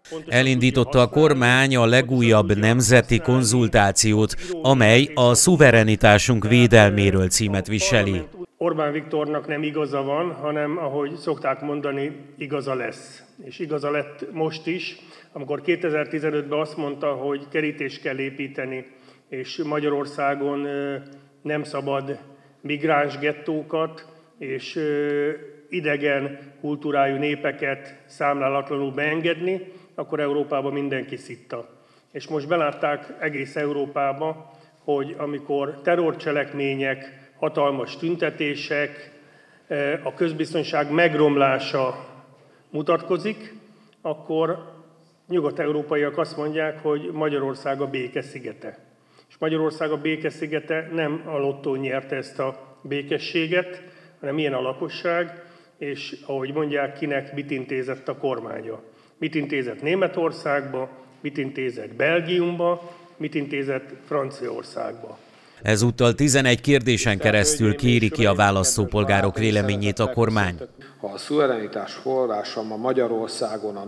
Elindította a kormány a legújabb nemzeti konzultációt, amely a szuverenitásunk védelméről címet viseli. Orbán Viktornak nem igaza van, hanem ahogy szokták mondani, igaza lesz. És igaza lett most is, amikor 2015-ben azt mondta, hogy kerítést kell építeni, és Magyarországon nem szabad migráns gettókat és idegen kultúrájú népeket számlálatlanul beengedni, akkor Európában mindenki szitta. És most belátták egész Európába, hogy amikor terrorcselekmények, hatalmas tüntetések, a közbiztonság megromlása mutatkozik, akkor nyugat-európaiak azt mondják, hogy Magyarország a béke szigete. És Magyarország a béke szigete nem a lottó nyerte ezt a békességet, hanem ilyen a lakosság, és ahogy mondják, kinek mit intézett a kormánya. Mit intézett Németországba, mit intézett Belgiumba, mit intézett Franciaországba. Ezúttal 11 kérdésen keresztül kéri ki a választópolgárok véleményét a kormány. Ha a szuverenitás forrása ma Magyarországon a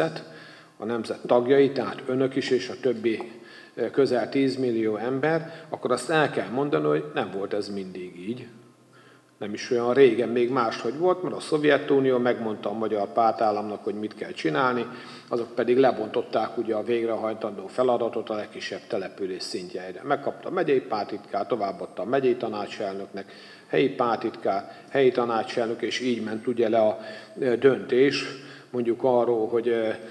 nemzet tagjai, tehát önök is és a többi közel 10 millió ember, akkor azt el kell mondani, hogy nem volt ez mindig így. Nem is olyan régen, még máshogy volt, mert a Szovjetunió megmondta a magyar pártállamnak, hogy mit kell csinálni, azok pedig lebontották ugye a végrehajtandó feladatot a legkisebb település szintjeire. Megkapta a megyei pártitkár, továbbadta a megyei tanácselnöknek, helyi pártitkár, helyi tanácselnök, és így ment ugye le a döntés, mondjuk arról, hogy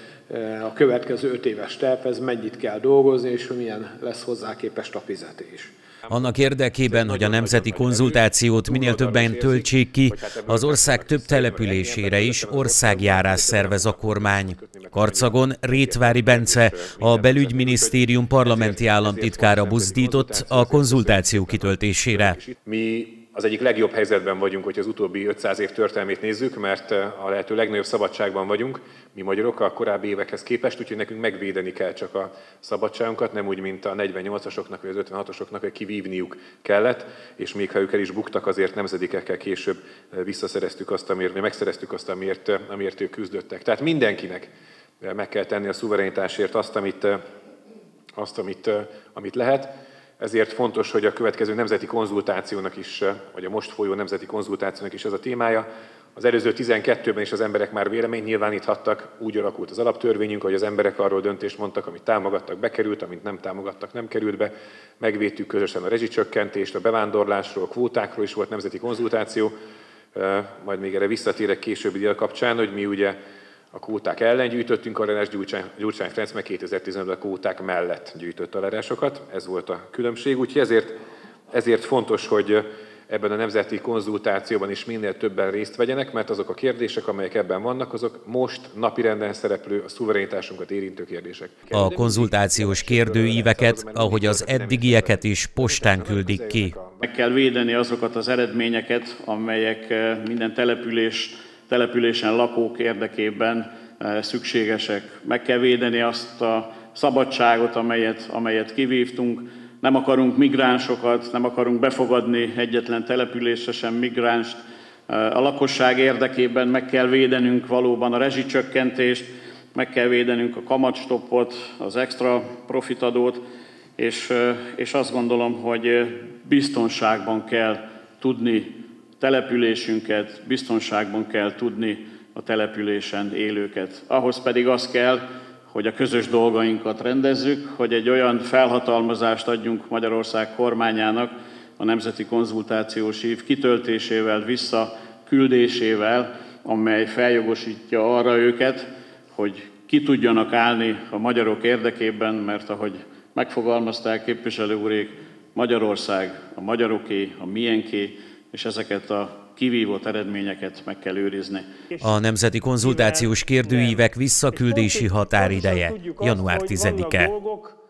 a következő 5 éves tervhez mennyit kell dolgozni, és hogy milyen lesz hozzá képest a fizetés. Annak érdekében, hogy a nemzeti konzultációt minél többen töltsék ki, az ország több településére is országjárás szervez a kormány. Karcagon Rétvári Bence, a belügyminisztérium parlamenti államtitkára buzdított a konzultáció kitöltésére. Mi az egyik legjobb helyzetben vagyunk, hogy az utóbbi 500 év történelmét nézzük, mert a lehető legnagyobb szabadságban vagyunk, mi magyarok a korábbi évekhez képest, úgyhogy nekünk megvédeni kell csak a szabadságunkat, nem úgy, mint a 48-asoknak vagy az 56-osoknak, hogy kivívniuk kellett, és még ha ők el is buktak, azért nemzedékekkel később visszaszereztük azt, megszereztük azt, amiért ők küzdöttek. Tehát mindenkinek meg kell tenni a szuverenitásért azt, amit lehet. Ezért fontos, hogy a következő nemzeti konzultációnak is, vagy a most folyó nemzeti konzultációnak is ez a témája. Az előző 12-ben is az emberek már véleményt nyilváníthattak, úgy alakult az alaptörvényünk, hogy az emberek arról döntést mondtak, amit támogattak, bekerült, amit nem támogattak, nem került be. Megvédtük közösen a rezsicsökkentést, a bevándorlásról, a kvótákról is volt nemzeti konzultáció, majd még erre visszatérek későbbi dél kapcsán, hogy mi ugye a kvóták ellen gyűjtöttünk aláírás, Gyurcsány Ferenc meg 2015-ben a kvóták mellett gyűjtött aláírásokat, ez volt a különbség, úgyhogy ezért fontos, hogy ebben a nemzeti konzultációban is minél többen részt vegyenek, mert azok a kérdések, amelyek ebben vannak, azok most napirenden szereplő, a szuverenitásunkat érintő kérdések. A konzultációs kérdőíveket, ahogy az eddigieket is, postán küldik ki. Meg kell védeni azokat az eredményeket, amelyek minden településen lakók érdekében szükségesek. Meg kell védeni azt a szabadságot, amelyet kivívtunk. Nem akarunk migránsokat, nem akarunk befogadni egyetlen településre sem migránst. A lakosság érdekében meg kell védenünk valóban a rezsicsökkentést, meg kell védenünk a kamatstoppot, az extra profitadót, és azt gondolom, hogy biztonságban kell tudni településünket, biztonságban kell tudni a településen élőket. Ahhoz pedig az kell, hogy a közös dolgainkat rendezzük, hogy egy olyan felhatalmazást adjunk Magyarország kormányának a nemzeti konzultációs ív kitöltésével, visszaküldésével, amely feljogosítja arra őket, hogy ki tudjanak állni a magyarok érdekében, mert ahogy megfogalmazták képviselő úrék, Magyarország a magyaroké, a miénké, és ezeket a kivívott eredményeket meg kell őrizni. A nemzeti konzultációs kérdőívek visszaküldési határideje január 10-e.